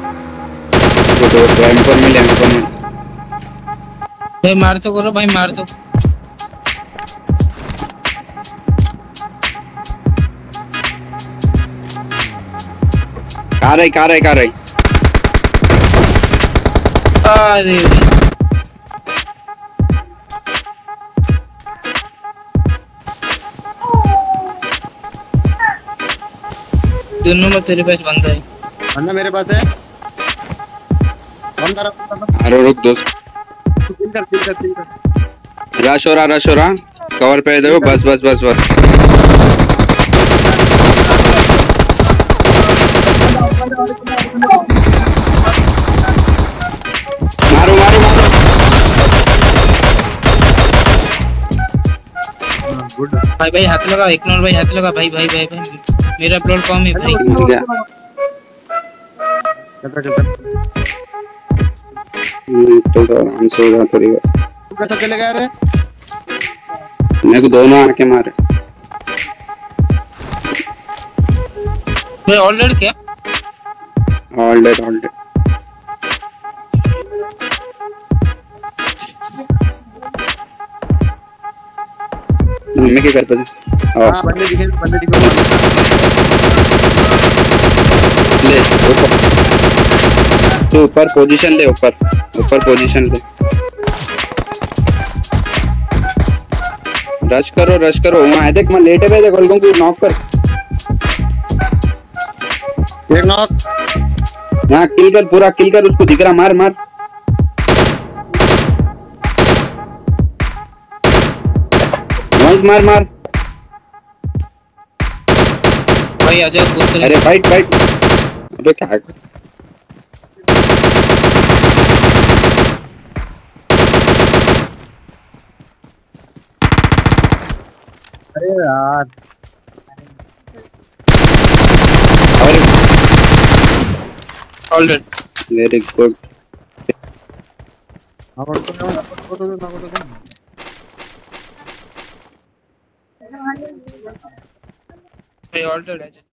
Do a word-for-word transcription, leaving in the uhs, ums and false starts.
तो M four मिल M four मिल भाई मार तो करो भाई मार तो कार है कार है कार है अरे दोनों में तेरे पास बंदा है बंदा मेरे पास है बंदा अरे रुक दोस्त किल कर किल कर किल कर रश हो रहा रश हो रहा कवर पे दो बस बस बस बस मारो मारो मारो गुड भाई भाई हाथ लगा एक नंबर भाई हाथ लगा भाई भाई भाई भाई मेरा प्लॉट कम है भाई मिल गया चलता चलता हम्म, तो तो आराम से हो रहा थोड़ी तू कैसा चलेगा रे मेरे को दोनों आके मारे भाई ऑलरेडी क्या ऑल डेड ऑल डेड हमें क्या कर पाते हां बंदे दिखे बंदे दिखे ले ऊपर तू ऊपर पोजीशन ले ऊपर ऊपर पोजीशन ले रश करो रश करो वहां देख मैं लेटे हुए देख गोलगों को नॉक कर एक नॉक यहाँ किल कर पूरा किल कर उसको दिख रहा मार मार वंस मार मार भाई आजा कूद कर अरे फाइट फाइट अबे क्या कर अरे यार ऑलरेडी वेरी गुड हां तो तो तो तो तो भाई ऑलरेडी